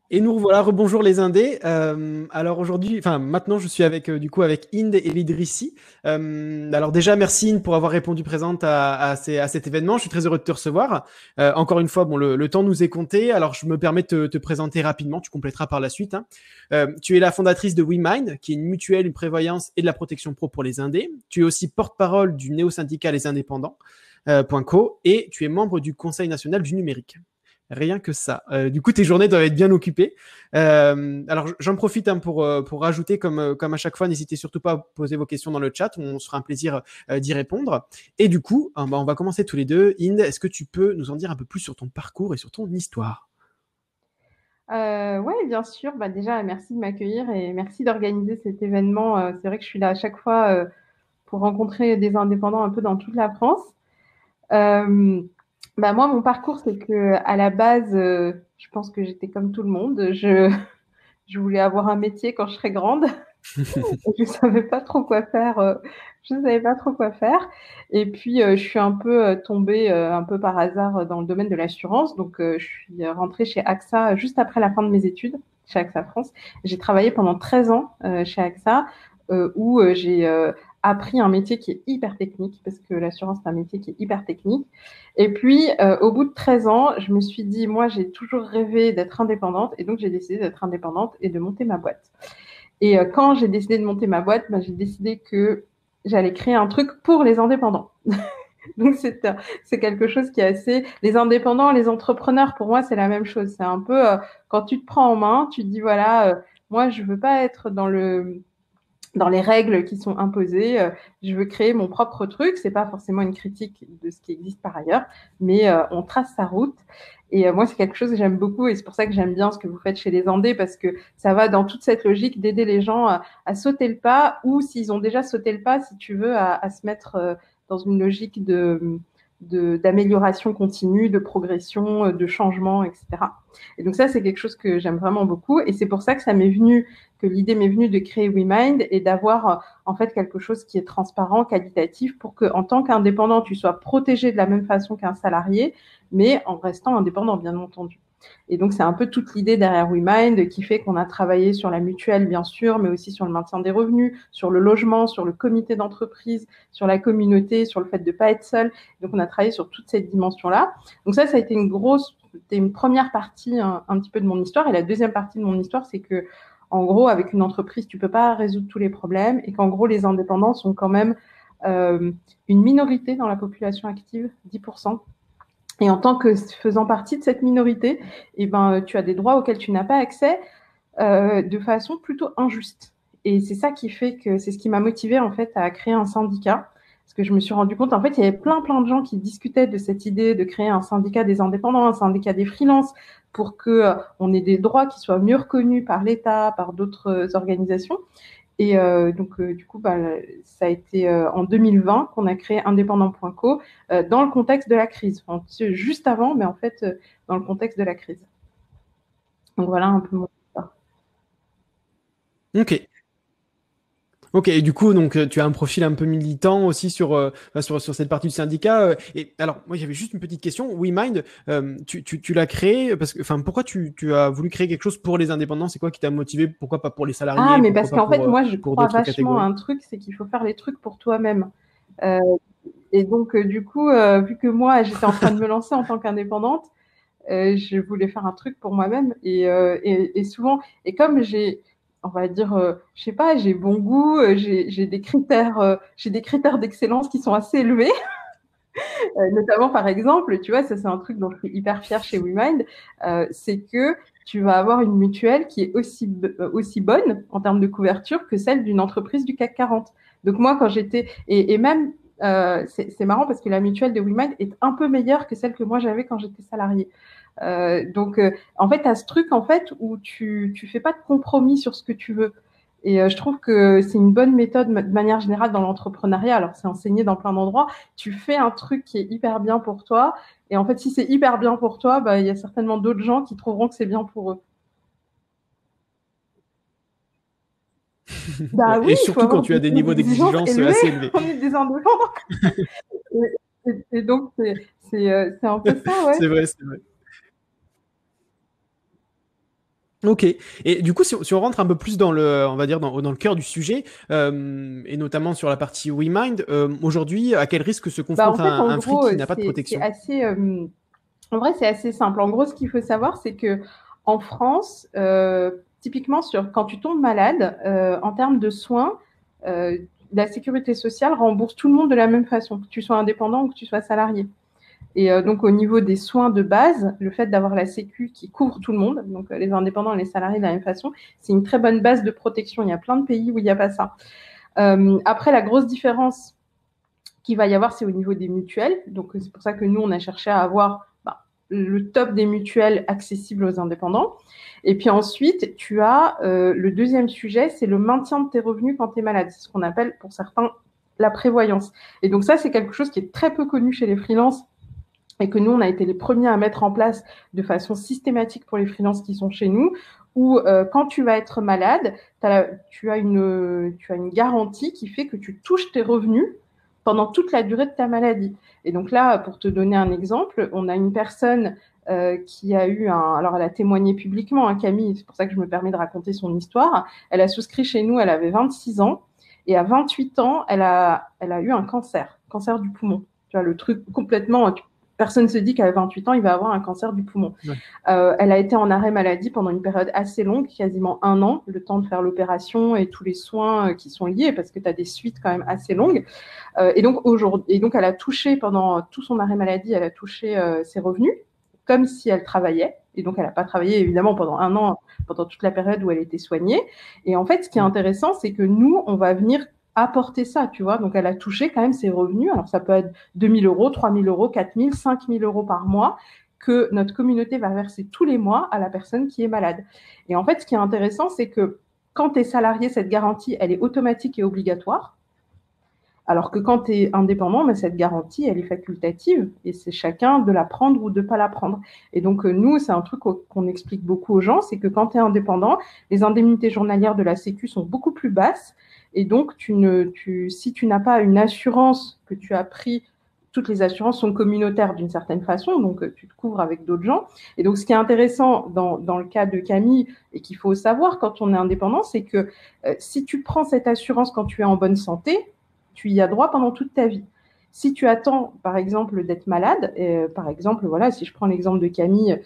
Et nous revoilà, rebonjour les Indés. Alors aujourd'hui, enfin maintenant, je suis avec du coup avec Inde et Idrissi. Alors déjà, merci Inde pour avoir répondu présente à cet événement. Je suis très heureux de te recevoir. Encore une fois, bon, le temps nous est compté. Alors je me permets de te présenter rapidement. Tu compléteras par la suite, hein. Tu es la fondatrice de WeMind, qui est une mutuelle, une prévoyance et de la protection pro pour les Indés. Tu es aussi porte-parole du néo-syndicat Les Indépendants. .co, et tu es membre du Conseil national du numérique. Rien que ça. Du coup, tes journées doivent être bien occupées. Alors, j'en profite hein, pour rajouter, comme à chaque fois, n'hésitez surtout pas à poser vos questions dans le chat. On se fera un plaisir d'y répondre. Et du coup, on va commencer tous les deux. Inde, est-ce que tu peux nous en dire un peu plus sur ton parcours et sur ton histoire? Oui, bien sûr. Bah, déjà, merci de m'accueillir et merci d'organiser cet événement. C'est vrai que je suis là à chaque fois pour rencontrer des indépendants un peu dans toute la France. Euh, Bah, moi, mon parcours, c'est que à la base, je pense que j'étais comme tout le monde. Je voulais avoir un métier quand je serais grande. Je savais pas trop quoi faire. Je savais pas trop quoi faire. Et puis, je suis un peu tombée un peu par hasard dans le domaine de l'assurance. Donc, je suis rentrée chez AXA juste après la fin de mes études, chez AXA France. J'ai travaillé pendant 13 ans chez AXA, où j'ai appris un métier qui est hyper technique, parce que l'assurance, c'est un métier qui est hyper technique. Et puis, au bout de 13 ans, je me suis dit, moi, j'ai toujours rêvé d'être indépendante. Et donc, j'ai décidé d'être indépendante et de monter ma boîte. Et quand j'ai décidé de monter ma boîte, bah, j'ai décidé que j'allais créer un truc pour les indépendants. Donc c'est quelque chose qui est assez. Les indépendants, les entrepreneurs, pour moi, c'est la même chose. C'est un peu quand tu te prends en main, tu te dis voilà, moi je veux pas être dans les règles qui sont imposées. Je veux créer mon propre truc. C'est pas forcément une critique de ce qui existe par ailleurs, mais on trace sa route. Et moi, c'est quelque chose que j'aime beaucoup et c'est pour ça que j'aime bien ce que vous faites chez les Andés parce que ça va dans toute cette logique d'aider les gens à sauter le pas ou s'ils ont déjà sauté le pas, si tu veux, à se mettre dans une logique d'amélioration continue, de progression, de changement, etc. Et donc ça, c'est quelque chose que j'aime vraiment beaucoup et c'est pour ça que l'idée m'est venue de créer WeMind et d'avoir en fait quelque chose qui est transparent, qualitatif, pour que en tant qu'indépendant, tu sois protégé de la même façon qu'un salarié, mais en restant indépendant, bien entendu. Et donc, c'est un peu toute l'idée derrière WeMind qui fait qu'on a travaillé sur la mutuelle, bien sûr, mais aussi sur le maintien des revenus, sur le logement, sur le comité d'entreprise, sur la communauté, sur le fait de ne pas être seul. Donc, on a travaillé sur toute cette dimension-là. Donc, ça a été c'était une première partie un petit peu de mon histoire. Et la deuxième partie de mon histoire, c'est que en gros, avec une entreprise, tu peux pas résoudre tous les problèmes et qu'en gros, les indépendants sont quand même euh, une minorité dans la population active, 10%. Et en tant que faisant partie de cette minorité, eh ben, tu as des droits auxquels tu n'as pas accès de façon plutôt injuste. Et c'est ça qui fait que c'est ce qui m'a motivée en fait à créer un syndicat. Parce que je me suis rendu compte, en fait, il y avait plein de gens qui discutaient de cette idée de créer un syndicat des indépendants, un syndicat des freelances, pour que on ait des droits qui soient mieux reconnus par l'État, par d'autres organisations. Et donc, du coup, bah, ça a été en 2020 qu'on a créé indépendant.co dans le contexte de la crise. Enfin, juste avant, mais en fait, dans le contexte de la crise. Donc, voilà un peu mon histoire. Ok. Ok, et du coup, donc, tu as un profil un peu militant aussi sur cette partie du syndicat. Et alors, moi, j'avais juste une petite question. WeMind, tu l'as créé parce que, enfin, pourquoi tu as voulu créer quelque chose pour les indépendants? C'est quoi qui t'a motivé? Pourquoi pas pour les Ah, salariés? mais Pourquoi parce pas qu'en fait, moi, je pour crois d'autres vachement à catégories? un truc, c'est qu'il faut faire les trucs pour toi-même. Euh, et donc, du coup, vu que moi, j'étais en train de me lancer en tant qu'indépendante, je voulais faire un truc pour moi-même et souvent et comme j'ai on va dire je sais pas j'ai bon goût j'ai des critères d'excellence qui sont assez élevés notamment par exemple tu vois ça c'est un truc dont je suis hyper fière chez WeMind c'est que tu vas avoir une mutuelle qui est aussi bonne en termes de couverture que celle d'une entreprise du CAC 40. Donc moi quand j'étais et même c'est marrant parce que la mutuelle de WeMind est un peu meilleure que celle que moi j'avais quand j'étais salariée. En fait, tu as ce truc en fait où tu fais pas de compromis sur ce que tu veux. Et je trouve que c'est une bonne méthode de manière générale dans l'entrepreneuriat. Alors, c'est enseigné dans plein d'endroits. Tu fais un truc qui est hyper bien pour toi. Et en fait, si c'est hyper bien pour toi, bah, il y a certainement d'autres gens qui trouveront que c'est bien pour eux. Bah oui, Et il faut surtout quand avoir tu as des niveaux des exigences d'exigence élevées. assez élevés. On est des indépendants. Et donc, c'est un peu ça, ouais. C'est vrai, c'est vrai. Ok. Et du coup, si on rentre un peu plus dans le, on va dire dans le cœur du sujet, et notamment sur la partie WeMind, aujourd'hui, à quel risque se Bah, en confronte fait, en un free gros, qui n'a pas de c'est protection? assez, en vrai, c'est assez simple. En gros, ce qu'il faut savoir, c'est que en France, typiquement, quand tu tombes malade, en termes de soins, euh, la sécurité sociale rembourse tout le monde de la même façon, que tu sois indépendant ou que tu sois salarié. Et donc, au niveau des soins de base, le fait d'avoir la Sécu qui couvre tout le monde, donc les indépendants et les salariés de la même façon, c'est une très bonne base de protection. Il y a plein de pays où il n'y a pas ça. Après, la grosse différence qu'il va y avoir, c'est au niveau des mutuelles. Donc, c'est pour ça que nous, on a cherché à avoir le top des mutuelles accessibles aux indépendants. Et puis ensuite, tu as le deuxième sujet, c'est le maintien de tes revenus quand tu es malade. C'est ce qu'on appelle pour certains la prévoyance. Et donc ça, c'est quelque chose qui est très peu connu chez les freelances et que nous, on a été les premiers à mettre en place de façon systématique pour les freelances qui sont chez nous, où quand tu vas être malade, tu as une garantie qui fait que tu touches tes revenus pendant toute la durée de ta maladie. Et donc là, pour te donner un exemple, on a une personne qui a eu un... Alors, elle a témoigné publiquement, hein, Camille, c'est pour ça que je me permets de raconter son histoire. Elle a souscrit chez nous, elle avait 26 ans, et à 28 ans, elle a eu un cancer du poumon. Tu vois, le truc complètement... Personne ne se dit qu'à 28 ans, il va avoir un cancer du poumon. Ouais. Elle a été en arrêt maladie pendant une période assez longue, quasiment 1 an, le temps de faire l'opération et tous les soins qui sont liés, parce que tu as des suites quand même assez longues. Et donc, elle a touché, pendant tout son arrêt maladie, elle a touché ses revenus, comme si elle travaillait. Et donc, elle n'a pas travaillé, évidemment, pendant 1 an, pendant toute la période où elle était soignée. Et en fait, ce qui est intéressant, c'est que nous, on va venir apporter ça, tu vois. Donc, elle a touché quand même ses revenus. Alors, ça peut être 2 000 euros, 3 000 euros, 4 000, 5 000 euros par mois que notre communauté va verser tous les mois à la personne qui est malade. Et en fait, ce qui est intéressant, c'est que quand tu es salarié, cette garantie, elle est automatique et obligatoire. Alors que quand tu es indépendant, mais cette garantie, elle est facultative et c'est chacun de la prendre ou de ne pas la prendre. Et donc, nous, c'est un truc qu'on explique beaucoup aux gens, c'est que quand tu es indépendant, les indemnités journalières de la Sécu sont beaucoup plus basses. Et donc, si tu n'as pas une assurance que tu as pris, toutes les assurances sont communautaires d'une certaine façon, donc tu te couvres avec d'autres gens. Et donc, ce qui est intéressant dans le cas de Camille et qu'il faut savoir quand on est indépendant, c'est que si tu prends cette assurance quand tu es en bonne santé, tu y as droit pendant toute ta vie. Si tu attends, par exemple, d'être malade, par exemple, voilà, si je prends l'exemple de Camille,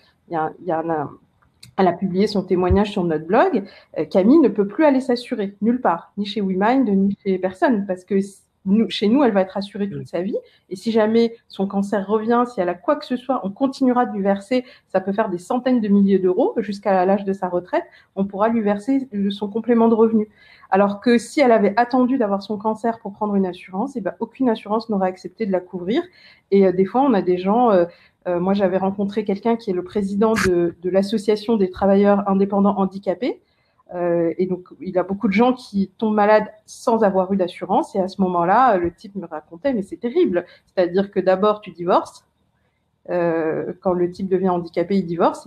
elle a publié son témoignage sur notre blog, Camille ne peut plus aller s'assurer nulle part, ni chez WeMind, ni chez personne, parce que chez nous, elle va être assurée toute sa vie. Et si jamais son cancer revient, si elle a quoi que ce soit, on continuera de lui verser, ça peut faire des centaines de milliers d'euros jusqu'à l'âge de sa retraite, on pourra lui verser son complément de revenu. Alors que si elle avait attendu d'avoir son cancer pour prendre une assurance, aucune assurance n'aurait accepté de la couvrir. Et des fois, on a des gens... moi, j'avais rencontré quelqu'un qui est le président de l'association des travailleurs indépendants handicapés. Et donc, il y a beaucoup de gens qui tombent malades sans avoir eu d'assurance. Et à ce moment-là, le type me racontait, mais c'est terrible. C'est-à-dire que d'abord, tu divorces. Quand le type devient handicapé, il divorce.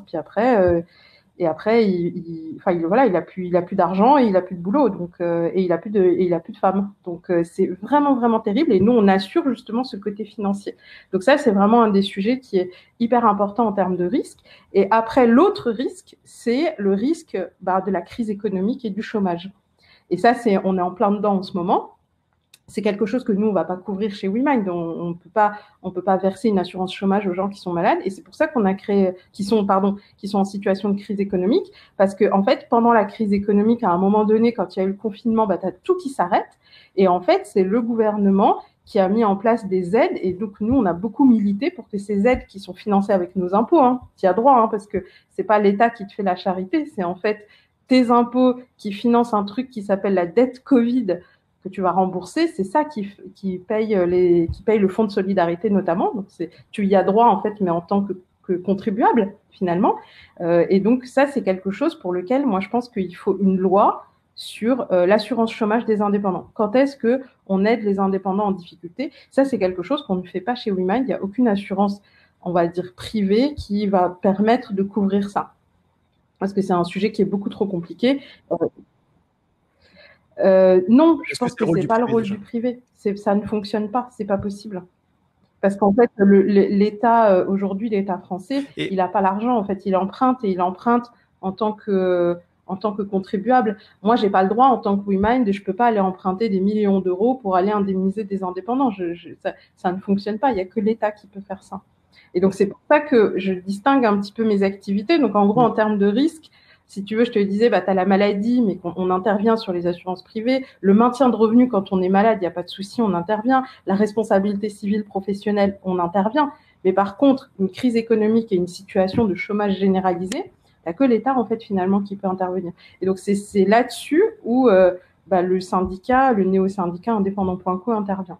Et après, voilà, il a plus d'argent et il a plus de boulot, donc et il a plus de femmes. Donc c'est vraiment vraiment terrible. Et nous, on assure justement ce côté financier. Donc ça, c'est vraiment un des sujets qui est hyper important en termes de risque. Et après, l'autre risque, c'est le risque de la crise économique et du chômage. Et ça, on est en plein dedans en ce moment. C'est quelque chose que nous, on ne va pas couvrir chez WeMind. On ne peut pas verser une assurance chômage aux gens qui sont malades. Et c'est pour ça qu'on a créé, qui sont en situation de crise économique. Parce que, en fait, pendant la crise économique, à un moment donné, quand il y a eu le confinement, tu as tout qui s'arrête. Et en fait, c'est le gouvernement qui a mis en place des aides. Et donc, nous, on a beaucoup milité pour que ces aides qui sont financées avec nos impôts, tu y as droit, parce que c'est pas l'État qui te fait la charité, c'est en fait tes impôts qui financent un truc qui s'appelle la dette Covid que tu vas rembourser, c'est ça qui paye le fonds de solidarité notamment. Donc tu y as droit en fait, mais en tant que contribuable finalement. Et donc ça, c'est quelque chose pour lequel moi je pense qu'il faut une loi sur l'assurance chômage des indépendants. Quand est-ce que on aide les indépendants en difficulté? Ça, c'est quelque chose qu'on ne fait pas chez WeMind. Il n'y a aucune assurance, on va dire privée, qui va permettre de couvrir ça. Parce que c'est un sujet qui est beaucoup trop compliqué. Non, je pense que c'est pas le rôle du privé. Ça ne fonctionne pas, c'est pas possible. Parce qu'en fait, l'État, aujourd'hui, l'État français, il n'a pas l'argent. En fait, il emprunte en tant que contribuable. Moi, j'ai pas le droit, en tant que WeMind, je peux pas aller emprunter des millions d'euros pour aller indemniser des indépendants. Ça ne fonctionne pas. Il y a que l'État qui peut faire ça. Et donc, c'est pour ça que je distingue un petit peu mes activités. Donc, en gros, en termes de risque, si tu veux, je te disais, bah, tu as la maladie, mais on intervient sur les assurances privées. Le maintien de revenus quand on est malade, il n'y a pas de souci, on intervient. La responsabilité civile professionnelle, on intervient. Mais par contre, une crise économique et une situation de chômage généralisé, il n'y a que l'État, en fait, finalement, qui peut intervenir. Et donc, c'est là-dessus où le syndicat, le néo-syndicat indépendant.co intervient.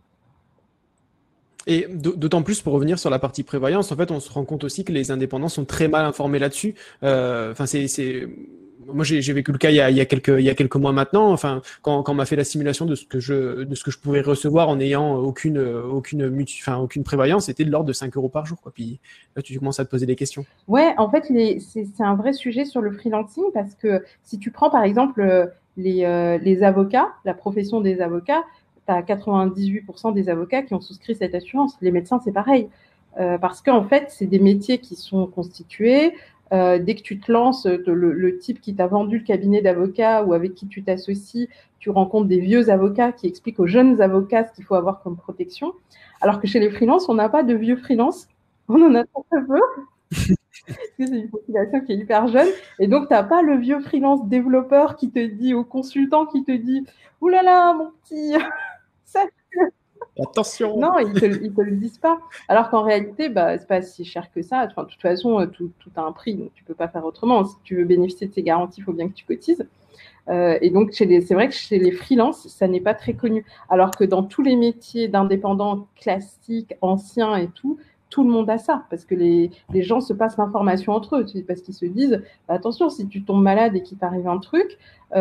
Et d'autant plus pour revenir sur la partie prévoyance, en fait, on se rend compte aussi que les indépendants sont très mal informés là-dessus. Enfin, moi, j'ai vécu le cas il y a quelques mois maintenant. Enfin, quand on m'a fait la simulation de ce que je pouvais recevoir en n'ayant aucune prévoyance, c'était de l'ordre de 5 euros par jour, quoi. Puis là, tu commences à te poser des questions. Ouais, en fait, c'est un vrai sujet sur le freelancing parce que si tu prends par exemple les avocats, la profession des avocats, tu as 98% des avocats qui ont souscrit cette assurance. Les médecins, c'est pareil. Parce qu'en fait, c'est des métiers qui sont constitués. Dès que tu te lances, le type qui t'a vendu le cabinet d'avocats ou avec qui tu t'associes, tu rencontres des vieux avocats qui expliquent aux jeunes avocats ce qu'il faut avoir comme protection. Alors que chez les freelances, on n'a pas de vieux freelances. On en a très peu. C'est une population qui est hyper jeune. Et donc, tu n'as pas le vieux freelance développeur qui te dit, au consultant qui te dit « Ouh là là, mon petit, ça... » Attention. Non, ils te le disent pas. Alors qu'en réalité, bah, c'est pas si cher que ça. Enfin, de toute façon, tout a un prix, donc tu peux pas faire autrement. Si tu veux bénéficier de ces garanties, il faut bien que tu cotises. Et donc, c'est vrai que chez les freelances, ça n'est pas très connu. Alors que dans tous les métiers d'indépendants classiques, anciens et tout le monde a ça, parce que les gens se passent l'information entre eux, parce qu'ils se disent, attention, si tu tombes malade et qu'il t'arrive un truc,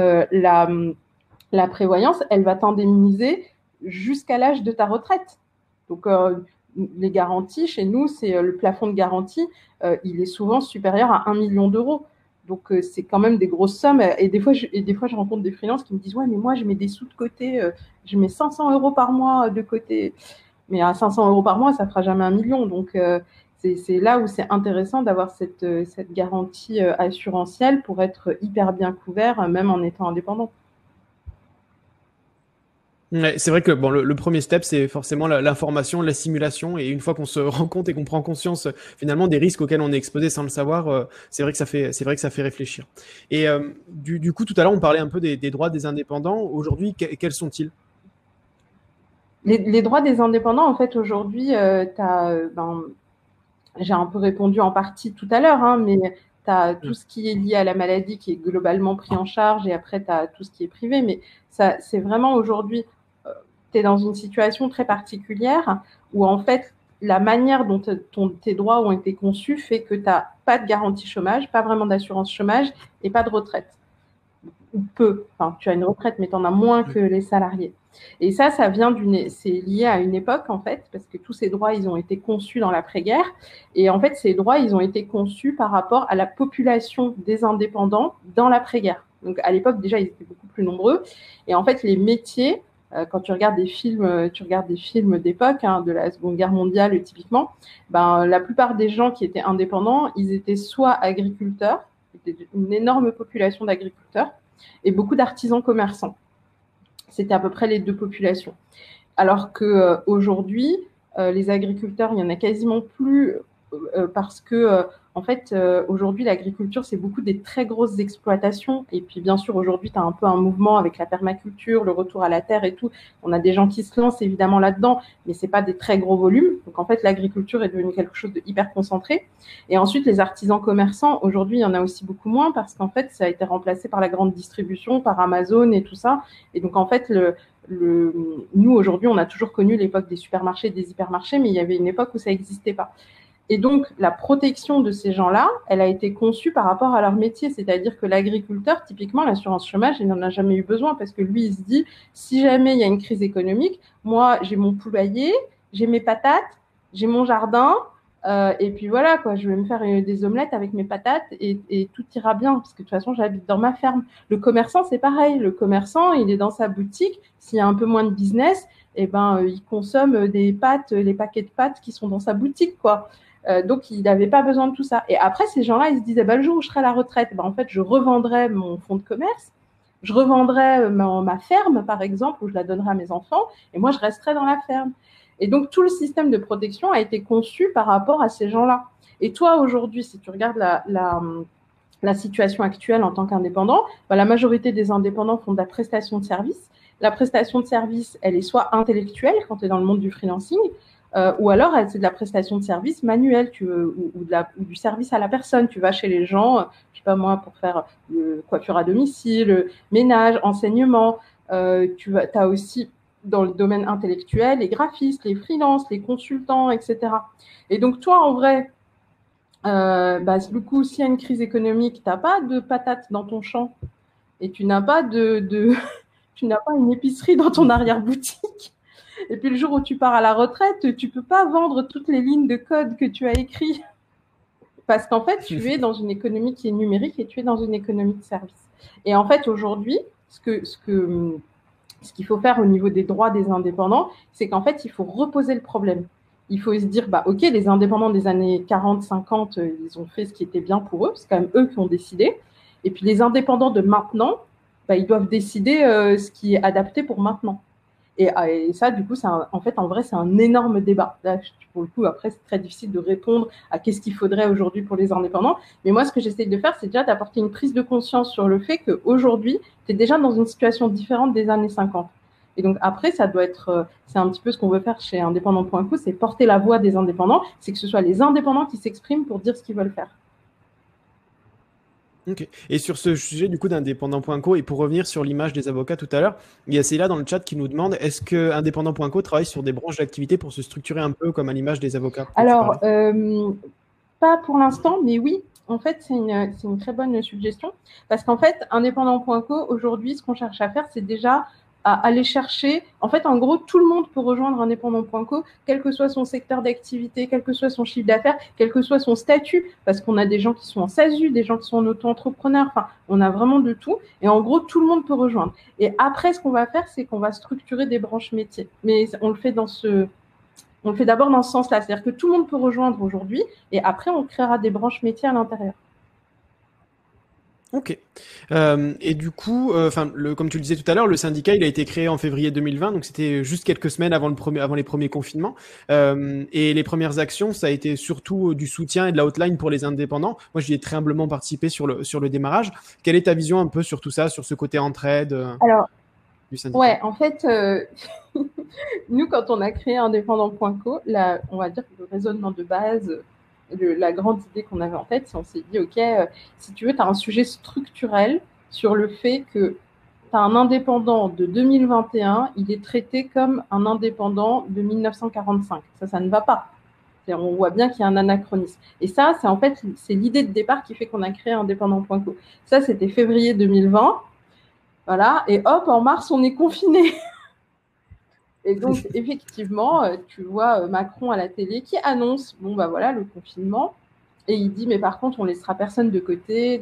la prévoyance, elle va t'indemniser jusqu'à l'âge de ta retraite. Donc, les garanties, chez nous, c'est le plafond de garantie, il est souvent supérieur à 1 million d'euros. Donc, c'est quand même des grosses sommes. Et des fois, je rencontre des freelances qui me disent « Ouais, mais moi, je mets des sous de côté, je mets 500 euros par mois de côté. » Mais à 500 euros par mois, ça ne fera jamais 1 million. Donc, c'est là où c'est intéressant d'avoir cette garantie assurantielle pour être hyper bien couvert, même en étant indépendant. Ouais, c'est vrai que bon, le premier step, c'est forcément l'information, la simulation. Et une fois qu'on se rend compte et qu'on prend conscience finalement des risques auxquels on est exposé sans le savoir, c'est vrai que ça fait réfléchir. Et du coup, tout à l'heure, on parlait un peu des droits des indépendants. Aujourd'hui, quels sont-ils? Les droits des indépendants, en fait, aujourd'hui, j'ai un peu répondu en partie tout à l'heure, hein, mais tu as tout ce qui est lié à la maladie qui est globalement pris en charge et après, tu as tout ce qui est privé. Mais ça, c'est vraiment aujourd'hui, tu es dans une situation très particulière où, en fait, la manière dont tes droits ont été conçus fait que tu n'as pas de garantie chômage, pas vraiment d'assurance chômage et pas de retraite. Ou peu. Enfin, tu as une retraite, mais tu en as moins que les salariés. Et ça c'est lié à une époque, en fait, parce que tous ces droits, ils ont été conçus dans l'après-guerre. Et en fait, ces droits, ils ont été conçus par rapport à la population des indépendants dans l'après-guerre. Donc, à l'époque, déjà, ils étaient beaucoup plus nombreux. Et en fait, les métiers, quand tu regardes des films d'époque, hein, de la Seconde Guerre mondiale, typiquement, la plupart des gens qui étaient indépendants, ils étaient soit agriculteurs, c'était une énorme population d'agriculteurs, et beaucoup d'artisans commerçants. C'était à peu près les deux populations. Alors qu'aujourd'hui, les agriculteurs, il n'y en a quasiment plus parce que, en fait, aujourd'hui, l'agriculture, c'est beaucoup des très grosses exploitations. Et puis, bien sûr, aujourd'hui, tu as un peu un mouvement avec la permaculture, le retour à la terre et tout. On a des gens qui se lancent évidemment là-dedans, mais ce n'est pas des très gros volumes. Donc, en fait, l'agriculture est devenue quelque chose de hyper concentré. Et ensuite, les artisans commerçants, aujourd'hui, il y en a aussi beaucoup moins parce qu'en fait, ça a été remplacé par la grande distribution, par Amazon et tout ça. Et donc, en fait, nous, aujourd'hui, on a toujours connu l'époque des supermarchés, des hypermarchés, mais il y avait une époque où ça n'existait pas. Et donc, la protection de ces gens-là, elle a été conçue par rapport à leur métier. C'est-à-dire que l'agriculteur, typiquement, l'assurance chômage, il n'en a jamais eu besoin parce que lui, il se dit, si jamais il y a une crise économique, moi, j'ai mon poulailler, j'ai mes patates, j'ai mon jardin, et puis voilà, quoi, je vais me faire des omelettes avec mes patates et tout ira bien parce que de toute façon, j'habite dans ma ferme. Le commerçant, c'est pareil. Le commerçant, il est dans sa boutique. S'il y a un peu moins de business, il consomme des pâtes, les paquets de pâtes qui sont dans sa boutique, quoi. Donc, il n'avait pas besoin de tout ça. Et après, ces gens-là, ils se disaient, le jour où je serai à la retraite, en fait, je revendrai mon fonds de commerce, je revendrai ma ferme, par exemple, où je la donnerai à mes enfants, et moi, je resterai dans la ferme. Et donc, tout le système de protection a été conçu par rapport à ces gens-là. Et toi, aujourd'hui, si tu regardes la situation actuelle en tant qu'indépendant, la majorité des indépendants font de la prestation de service. La prestation de service, elle est soit intellectuelle quand tu es dans le monde du freelancing, ou alors c'est de la prestation de service manuelle ou du service à la personne. Tu vas chez les gens, je sais pas moi, pour faire coiffure à domicile, ménage, enseignement. Tu as aussi dans le domaine intellectuel les graphistes, les freelances, les consultants, etc. Et donc toi, en vrai, du coup, s'il y a une crise économique, tu n'as pas de patates dans ton champ et tu n'as pas tu n'as pas une épicerie dans ton arrière-boutique. Et puis le jour où tu pars à la retraite, tu peux pas vendre toutes les lignes de code que tu as écrites parce qu'en fait, tu es dans une économie qui est numérique et tu es dans une économie de service. Et en fait, aujourd'hui, ce qu'il faut faire au niveau des droits des indépendants, c'est qu'en fait, il faut reposer le problème. Il faut se dire, OK, les indépendants des années 40, 50, ils ont fait ce qui était bien pour eux, c'est quand même eux qui ont décidé. Et puis les indépendants de maintenant, ils doivent décider ce qui est adapté pour maintenant. Et ça, du coup, en vrai, c'est un énorme débat. Là, pour le coup, après, c'est très difficile de répondre à qu'est-ce qu'il faudrait aujourd'hui pour les indépendants. Mais moi, ce que j'essaie de faire, c'est déjà d'apporter une prise de conscience sur le fait qu'aujourd'hui, tu es déjà dans une situation différente des années 50. Et donc, après, ça doit être, c'est un petit peu ce qu'on veut faire chez indépendant.co, c'est porter la voix des indépendants, c'est que ce soit les indépendants qui s'expriment pour dire ce qu'ils veulent faire. Ok. Et sur ce sujet du coup d'indépendant.co, et pour revenir sur l'image des avocats tout à l'heure, il y a Célia dans le chat qui nous demande est-ce que indépendant.co travaille sur des branches d'activité pour se structurer un peu comme à l'image des avocats? Alors, pas pour l'instant, mais oui. En fait, c'est une très bonne suggestion parce qu'en fait, indépendant.co, aujourd'hui, ce qu'on cherche à faire, c'est déjà à aller chercher. En fait, en gros, tout le monde peut rejoindre indépendant.co, quel que soit son secteur d'activité, quel que soit son chiffre d'affaires, quel que soit son statut, parce qu'on a des gens qui sont en SASU, des gens qui sont en auto-entrepreneur, enfin, on a vraiment de tout. Et en gros, tout le monde peut rejoindre. Et après, ce qu'on va faire, c'est qu'on va structurer des branches métiers. Mais on le fait on le fait d'abord dans ce sens-là, c'est-à-dire que tout le monde peut rejoindre aujourd'hui et après, on créera des branches métiers à l'intérieur. Ok. Et du coup, comme tu le disais tout à l'heure, le syndicat, il a été créé en février 2020, donc c'était juste quelques semaines avant les premiers confinements. Et les premières actions, ça a été surtout du soutien et de la hotline pour les indépendants. Moi, j'y ai très humblement participé sur le démarrage. Quelle est ta vision un peu sur tout ça, sur ce côté entraide du syndicat? Ouais, en fait, nous, quand on a créé indépendant.co, on va dire que le raisonnement de base, la grande idée qu'on avait en tête, c'est on s'est dit, OK, si tu veux, tu as un sujet structurel sur le fait que tu as un indépendant de 2021, il est traité comme un indépendant de 1945. Ça ne va pas. On voit bien qu'il y a un anachronisme. Et ça, c'est l'idée de départ qui fait qu'on a créé indépendant.co. Ça, c'était février 2020. Voilà. Et hop, en mars, on est confiné. Et donc, effectivement, tu vois Macron à la télé qui annonce, le confinement. Et il dit, mais par contre, on laissera personne de côté.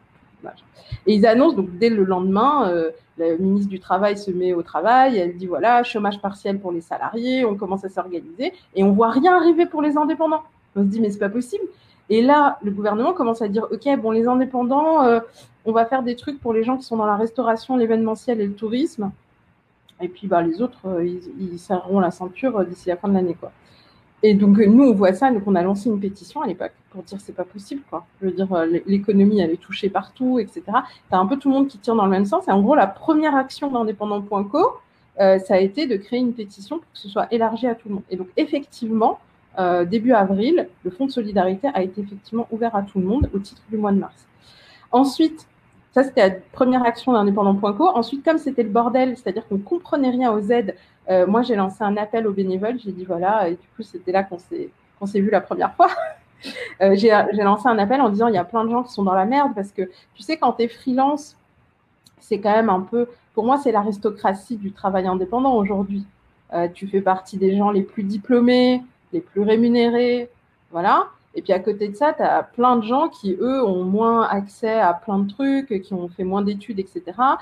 Et ils annoncent, donc dès le lendemain, la ministre du Travail se met au travail. Elle dit, voilà, chômage partiel pour les salariés. On commence à s'organiser. Et on voit rien arriver pour les indépendants. On se dit, mais c'est pas possible. Et là, le gouvernement commence à dire, OK, les indépendants, on va faire des trucs pour les gens qui sont dans la restauration, l'événementiel et le tourisme. Et puis, les autres, ils serreront la ceinture d'ici la fin de l'année, quoi. Et donc, nous, on voit ça. Donc, on a lancé une pétition à l'époque pour dire c'est pas possible, quoi. Je veux dire, l'économie, elle est touchée partout, etc. T'as un peu tout le monde qui tire dans le même sens. Et en gros, la première action d'indépendant.co, ça a été de créer une pétition pour que ce soit élargi à tout le monde. Et donc, effectivement, début avril, le fonds de solidarité a été effectivement ouvert à tout le monde au titre du mois de mars. Ensuite, ça, c'était la première action d'indépendant.co. Ensuite, comme c'était le bordel, c'est-à-dire qu'on ne comprenait rien aux aides, moi, j'ai lancé un appel aux bénévoles. J'ai dit, voilà, et du coup, c'était là qu'on s'est vu la première fois. J'ai lancé un appel en disant, il y a plein de gens qui sont dans la merde parce que, tu sais, quand tu es freelance, c'est quand même un peu, pour moi, c'est l'aristocratie du travail indépendant aujourd'hui. Tu fais partie des gens les plus diplômés, les plus rémunérés, voilà. Et puis à côté de ça, tu as plein de gens qui, eux, ont moins accès à plein de trucs, qui ont fait moins d'études, etc.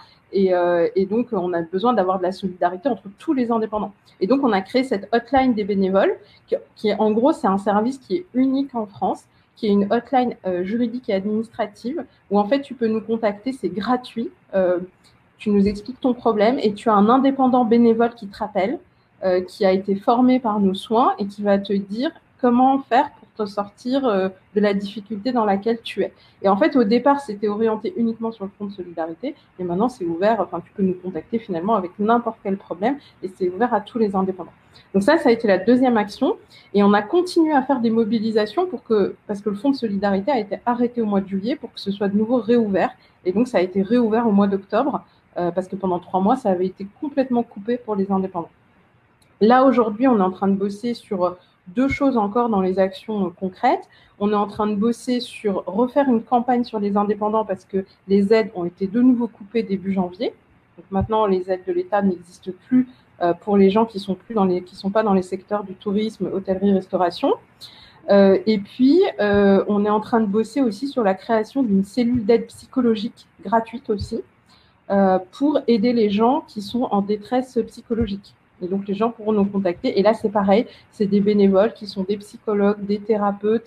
Et donc, on a besoin d'avoir de la solidarité entre tous les indépendants. Et donc, on a créé cette hotline des bénévoles, qui est, en gros, c'est un service qui est unique en France, qui est une hotline juridique et administrative, où en fait, tu peux nous contacter, c'est gratuit. Tu nous expliques ton problème et tu as un indépendant bénévole qui te rappelle, qui a été formé par nos soins et qui va te dire comment faire pour te sortir de la difficulté dans laquelle tu es. Et en fait, au départ, c'était orienté uniquement sur le fonds de solidarité, et maintenant, c'est ouvert, enfin, tu peux nous contacter finalement avec n'importe quel problème, et c'est ouvert à tous les indépendants. Donc ça a été la deuxième action, et on a continué à faire des mobilisations parce que le fonds de solidarité a été arrêté au mois de juillet pour que ce soit de nouveau réouvert, et donc ça a été réouvert au mois d'octobre, parce que pendant 3 mois, ça avait été complètement coupé pour les indépendants. Là, aujourd'hui, on est en train de bosser sur 2 choses encore dans les actions concrètes. On est en train de bosser sur refaire une campagne sur les indépendants parce que les aides ont été de nouveau coupées début janvier. Donc maintenant, les aides de l'État n'existent plus pour les gens qui sont pas dans les secteurs du tourisme, hôtellerie, restauration. Et puis, on est en train de bosser aussi sur la création d'une cellule d'aide psychologique gratuite aussi pour aider les gens qui sont en détresse psychologique. Et donc, les gens pourront nous contacter. Et là, c'est pareil, c'est des bénévoles qui sont des psychologues, des thérapeutes,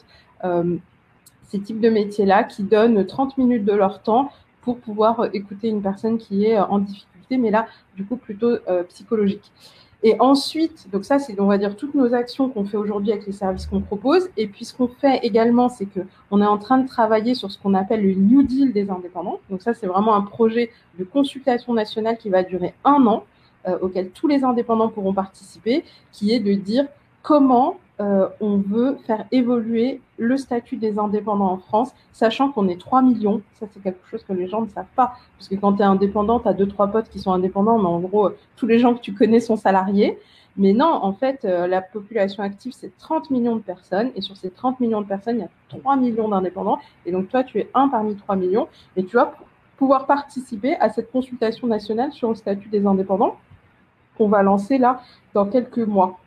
ces types de métiers-là qui donnent 30 minutes de leur temps pour pouvoir écouter une personne qui est en difficulté, mais là, du coup, plutôt psychologique. Et ensuite, donc ça, c'est, on va dire, toutes nos actions qu'on fait aujourd'hui avec les services qu'on propose. Et puis, ce qu'on fait également, c'est qu'on est en train de travailler sur ce qu'on appelle le New Deal des indépendants. Donc ça, c'est vraiment un projet de consultation nationale qui va durer 1 an, auquel tous les indépendants pourront participer, qui est de dire comment on veut faire évoluer le statut des indépendants en France, sachant qu'on est 3 millions. Ça, c'est quelque chose que les gens ne savent pas. Parce que quand tu es indépendant, tu as 2-3 potes qui sont indépendants, mais en gros, tous les gens que tu connais sont salariés. Mais non, en fait, la population active, c'est 30 millions de personnes. Et sur ces 30 millions de personnes, il y a 3 millions d'indépendants. Et donc, toi, tu es un parmi 3 millions. Et tu vas pouvoir participer à cette consultation nationale sur le statut des indépendants qu'on va lancer là dans quelques mois.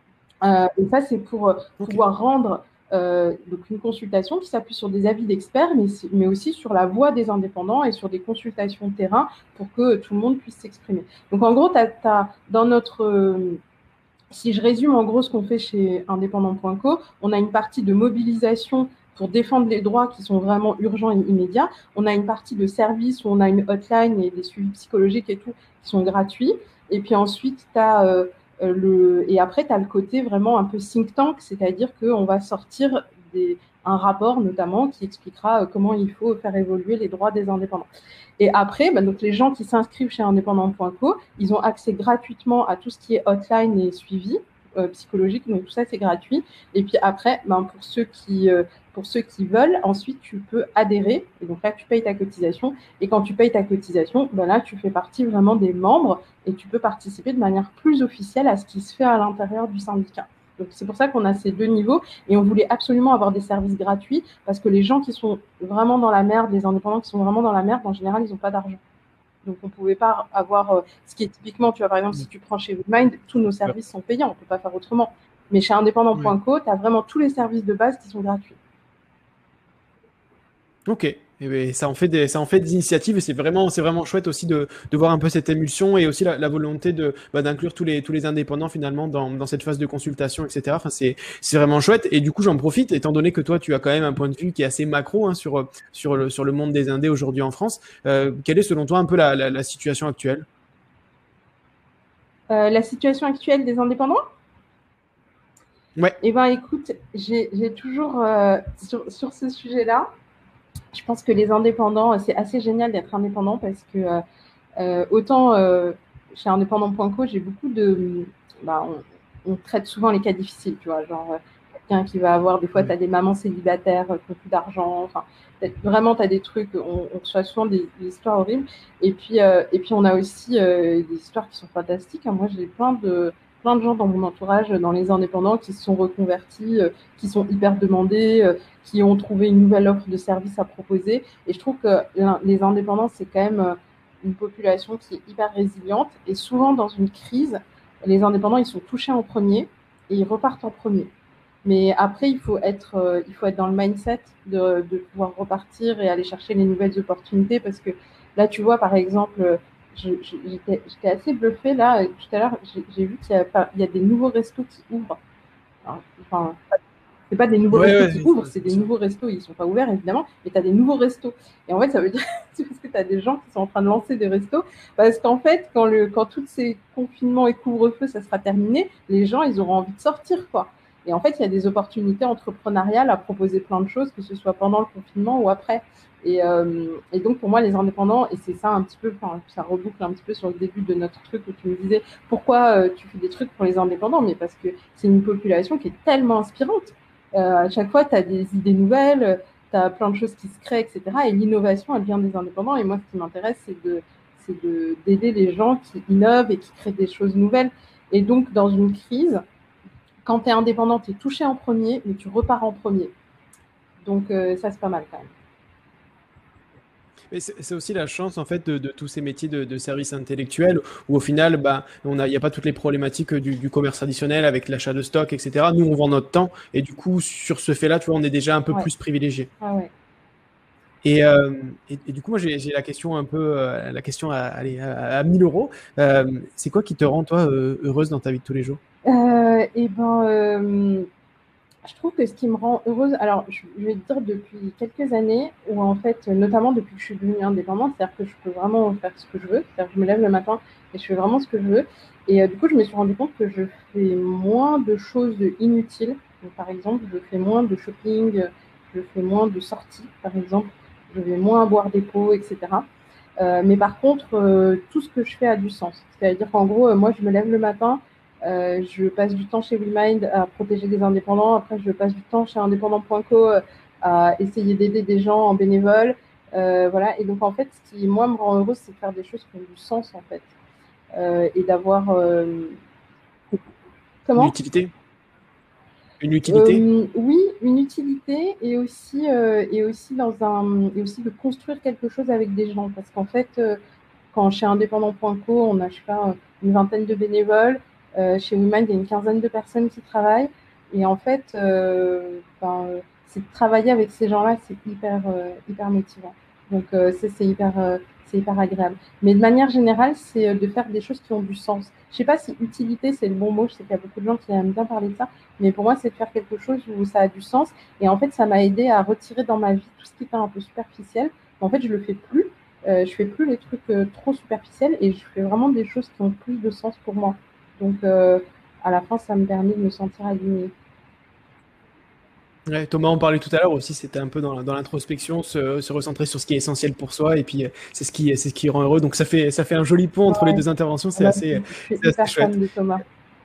Et ça, c'est pour pouvoir rendre donc une consultation qui s'appuie sur des avis d'experts, mais aussi sur la voix des indépendants et sur des consultations de terrain pour que tout le monde puisse s'exprimer. Donc, en gros, dans notre... si je résume en gros ce qu'on fait chez indépendant.co, on a une partie de mobilisation pour défendre les droits qui sont vraiment urgents et immédiats. On a une partie de service où on a une hotline et des suivis psychologiques et tout qui sont gratuits. Et puis ensuite, tu as et après, tu as le côté vraiment un peu think tank, c'est-à-dire qu'on va sortir un rapport notamment qui expliquera comment il faut faire évoluer les droits des indépendants. Et après, donc les gens qui s'inscrivent chez indépendant.co, ils ont accès gratuitement à tout ce qui est hotline et suivi psychologique, donc tout ça c'est gratuit. Et puis après, pour ceux qui veulent, ensuite tu peux adhérer, et donc là tu payes ta cotisation, et quand tu payes ta cotisation, là tu fais partie vraiment des membres, et tu peux participer de manière plus officielle à ce qui se fait à l'intérieur du syndicat. Donc c'est pour ça qu'on a ces 2 niveaux, et on voulait absolument avoir des services gratuits, parce que les gens qui sont vraiment dans la merde, les indépendants qui sont vraiment dans la merde, en général, ils n'ont pas d'argent. Donc, on ne pouvait pas avoir ce qui est typiquement, tu vois, par exemple, si tu prends chez Woodmind, tous nos services sont payants, on ne peut pas faire autrement. Mais chez indépendant.co, tu as vraiment tous les services de base qui sont gratuits. Ok. Et bien, ça en fait des initiatives et c'est vraiment chouette aussi de voir un peu cette émulsion et aussi la volonté d'inclure tous les indépendants finalement dans cette phase de consultation, etc. Enfin, c'est vraiment chouette. Et du coup, j'en profite, étant donné que toi, tu as quand même un point de vue qui est assez macro hein, sur le monde des indés aujourd'hui en France. Quelle est selon toi un peu la situation actuelle? La situation actuelle des indépendants? Ouais. Eh bien, écoute, j'ai toujours, sur ce sujet-là, je pense que les indépendants, c'est assez génial d'être indépendant parce que autant chez indépendant.co, j'ai beaucoup de... on traite souvent les cas difficiles, tu vois, genre quelqu'un qui va avoir, des fois, tu as des mamans célibataires qui n'ont plus d'argent, enfin, vraiment, tu as des trucs, on reçoit souvent des histoires horribles. Et puis, on a aussi des histoires qui sont fantastiques. Moi, j'ai plein de gens dans mon entourage, dans les indépendants, qui se sont reconvertis, qui sont hyper demandés, qui ont trouvé une nouvelle offre de service à proposer. Et je trouve que les indépendants, c'est quand même une population qui est hyper résiliente. Et souvent, dans une crise, les indépendants, ils sont touchés en premier et ils repartent en premier. Mais après, il faut être dans le mindset de pouvoir repartir et aller chercher les nouvelles opportunités parce que là, tu vois, par exemple, j'étais assez bluffée là. Tout à l'heure, j'ai vu qu'il y a des nouveaux restos qui ouvrent. Alors, enfin, c'est pas des nouveaux Ouais, restos ouais, qui ouvrent, c'est des nouveaux restos. Ils sont pas ouverts, évidemment, mais tu as des nouveaux restos. Et en fait, ça veut dire c'est parce que tu as des gens qui sont en train de lancer des restos. Parce qu'en fait, quand tous ces confinements et couvre-feu, ça sera terminé, les gens, ils auront envie de sortir, quoi. Et en fait, il y a des opportunités entrepreneuriales à proposer plein de choses, que ce soit pendant le confinement ou après. Et donc, pour moi, les indépendants, et c'est ça un petit peu, enfin, ça reboucle un petit peu sur le début de notre truc où tu me disais pourquoi tu fais des trucs pour les indépendants, mais parce que c'est une population qui est tellement inspirante. À chaque fois, tu as des idées nouvelles, tu as plein de choses qui se créent, etc. Et l'innovation, elle vient des indépendants. Et moi, ce qui m'intéresse, d'aider les gens qui innovent et qui créent des choses nouvelles. Et donc, dans une crise, quand tu es indépendant, tu es touché en premier, mais tu repars en premier. Donc, ça, c'est pas mal quand même. Mais c'est aussi la chance en fait de tous ces métiers de service intellectuel où au final, bah, il n'y a pas toutes les problématiques du commerce traditionnel avec l'achat de stock, etc. Nous, on vend notre temps et du coup, sur ce fait-là, tu vois, on est déjà un peu Ouais. plus privilégié. Ah ouais. Et du coup, moi, j'ai la question un peu, la question allez, à 1000 euros. C'est quoi qui te rend, toi, heureuse dans ta vie de tous les jours? Et ben, je trouve que ce qui me rend heureuse, alors je vais te dire depuis quelques années, où en fait, notamment depuis que je suis devenue indépendante, c'est-à-dire que je peux vraiment faire ce que je veux, c'est-à-dire que je me lève le matin et je fais vraiment ce que je veux. Et du coup, je me suis rendu compte que je fais moins de choses inutiles. Donc, par exemple, je fais moins de shopping, je fais moins de sorties, par exemple, je vais moins boire des pots, etc. Mais par contre, tout ce que je fais a du sens. C'est-à-dire qu'en gros, moi, je me lève le matin, je passe du temps chez WeMind à protéger des indépendants. Après, je passe du temps chez indépendant.co à essayer d'aider des gens en bénévole. Voilà. Et donc, en fait, ce qui, moi, me rend heureuse, c'est de faire des choses qui ont du sens, en fait. Et d'avoir... Une Comment? utilité? Une utilité? Oui, une utilité et aussi de construire quelque chose avec des gens. Parce qu'en fait, quand chez indépendant.co, on a, je sais pas, une vingtaine de bénévoles. Chez Women, il y a une quinzaine de personnes qui travaillent. Et en fait, c'est de travailler avec ces gens-là, c'est hyper motivant. Donc, c'est hyper agréable. Mais de manière générale, c'est de faire des choses qui ont du sens. Je ne sais pas si utilité, c'est le bon mot. Je sais qu'il y a beaucoup de gens qui aiment bien parler de ça. Mais pour moi, c'est de faire quelque chose où ça a du sens. Et en fait, ça m'a aidé à retirer dans ma vie tout ce qui était un peu superficiel. En fait, je le fais plus. Je fais plus les trucs trop superficiels et je fais vraiment des choses qui ont plus de sens pour moi. Donc, à la fin, ça me permet de me sentir alignée. Ouais, Thomas en parlait tout à l'heure aussi, c'était un peu dans l'introspection, se recentrer sur ce qui est essentiel pour soi, et puis c'est ce qui rend heureux. Donc ça fait un joli pont entre les Ouais. deux interventions, Moi, je suis c'est assez hyper chouette. fan de Thomas.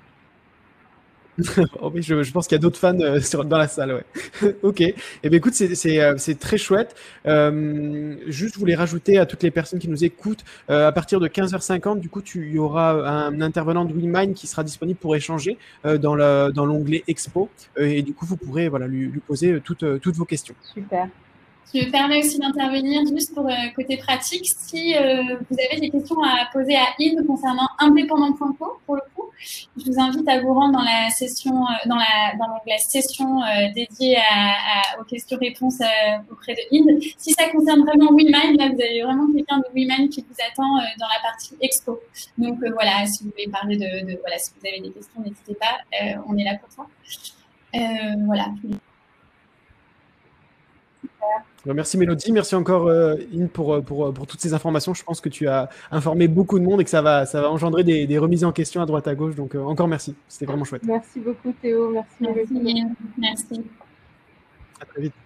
Oh oui, je pense qu'il y a d'autres fans dans la salle, ouais. Ok. Eh bien, écoute, c'est très chouette. Juste, je voulais rajouter à toutes les personnes qui nous écoutent, à partir de 15h50, du coup, il y aura un intervenant de WeMind qui sera disponible pour échanger dans l'onglet Expo. Et du coup, vous pourrez voilà, lui poser toutes vos questions. Super. Je me permets aussi d'intervenir juste pour côté pratique. Si vous avez des questions à poser à Inde concernant indépendant.co, pour le coup, je vous invite à vous rendre dans la session, dans l'onglet session dédiée aux questions-réponses auprès de Inde. Si ça concerne vraiment WeMind, là, vous avez vraiment quelqu'un de WeMind qui vous attend dans la partie expo. Donc voilà, si vous voulez parler voilà, si vous avez des questions, n'hésitez pas, on est là pour ça. Voilà. Merci Mélodie, merci encore In pour toutes ces informations. Je pense que tu as informé beaucoup de monde et que ça va engendrer des remises en question à droite à gauche. Donc encore merci, c'était vraiment chouette. Merci beaucoup Théo, merci Mélodie. Merci. À très vite.